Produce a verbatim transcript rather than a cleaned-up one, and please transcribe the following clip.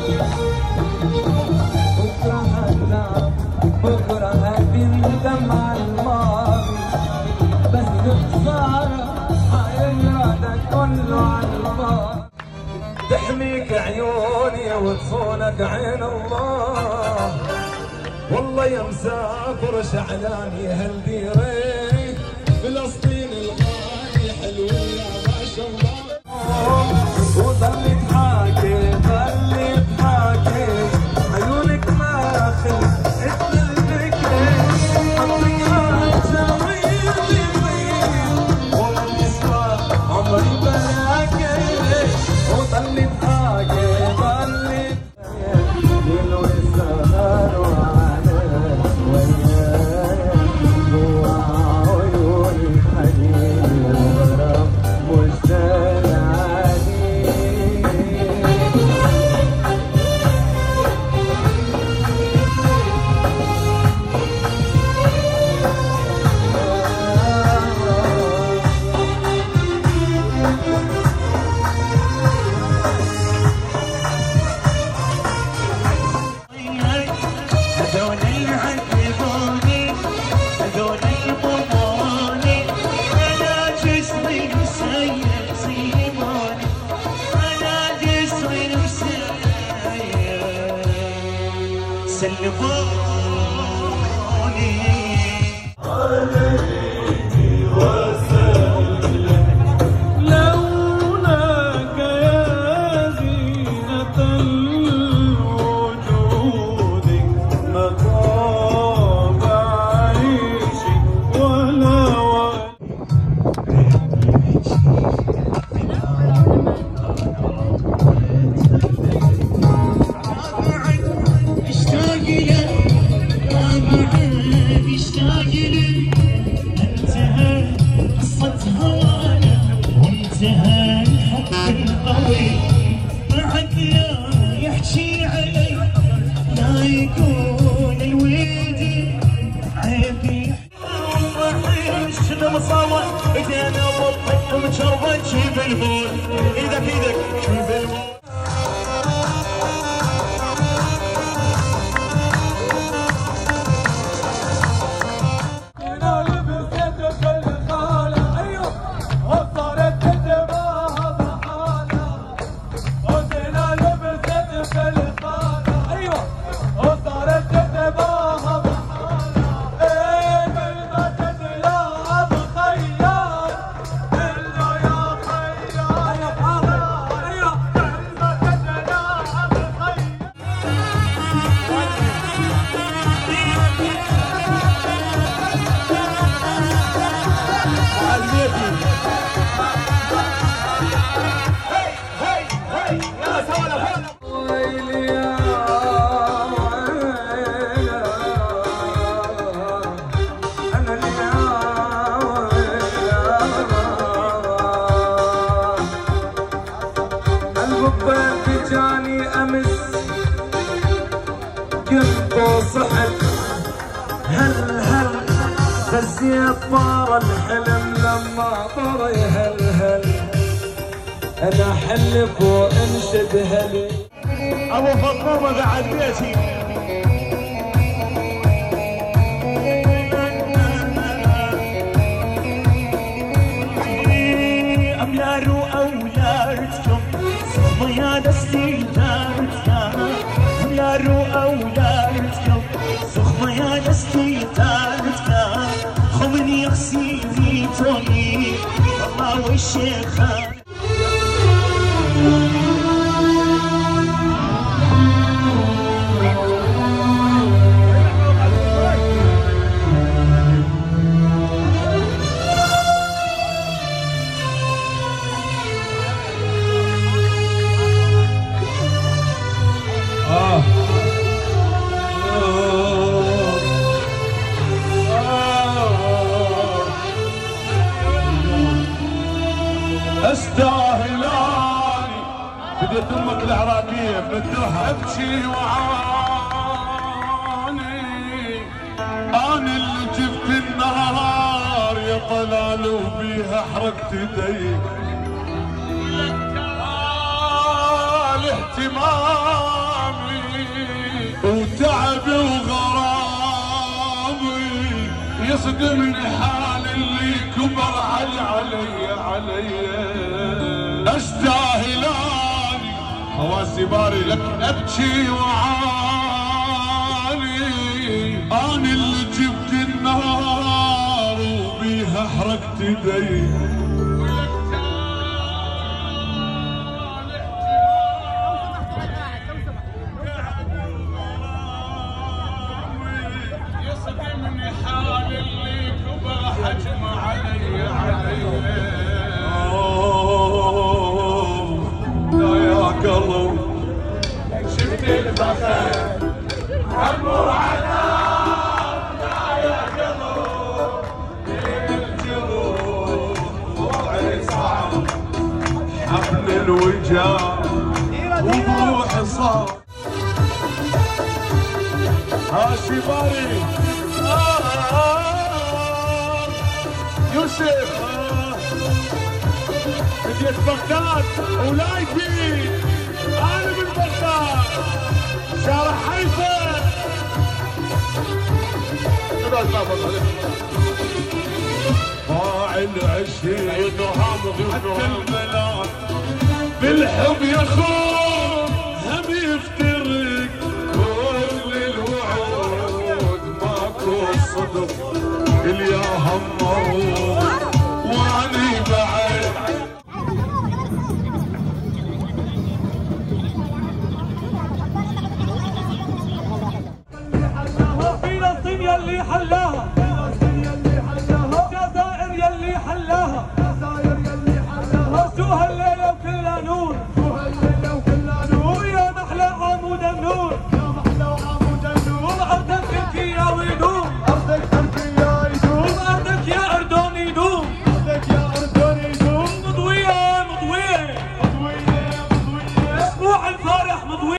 تحميك عيوني وتصونك عين الله، والله يا مسافر شعلاني هالديري، فلسطين الغالي حلوة ما شاء الله. وظل تحاكي ظل تحاكي عيونك ما خلت قلبك حطيها جويل يطير وما يسوى عمري بلاكي. وظل تحاكي ظل ليل والسهر وعلى وياك جوا عيوني حنين وغرام مشتاق بس طار الحلم لما طار يهلهل. انا احلف وانشد هلي ابو فطومه بعد بيتي. املار واولادكم صبيا دستي دارتنا. املار واولادكم صبيا دستي دارتنا. خمني غسيلي تومي والله والشيخة. استاهل اني بديت امك العراقيه بدوها ابكي وعاني. انا اللي جبت النهار يا طلال وبيها حركت يدي. الاحتمال يصدمني حال اللي كبر علي علي علي استاهلاني حواسي باري لك ابكي وعاني انا اللي جبت النار وبيها حرقت ايدي شفت الفخر عمر على يا قلب الجروح وضعي صعب حفل الوجاه وبروحي صار هاشي باري آه يوسف بديت بغداد ولايفي انا من بغداد شارع حيفا ضاع العشرين حتى البلاد بالحب يا اخوي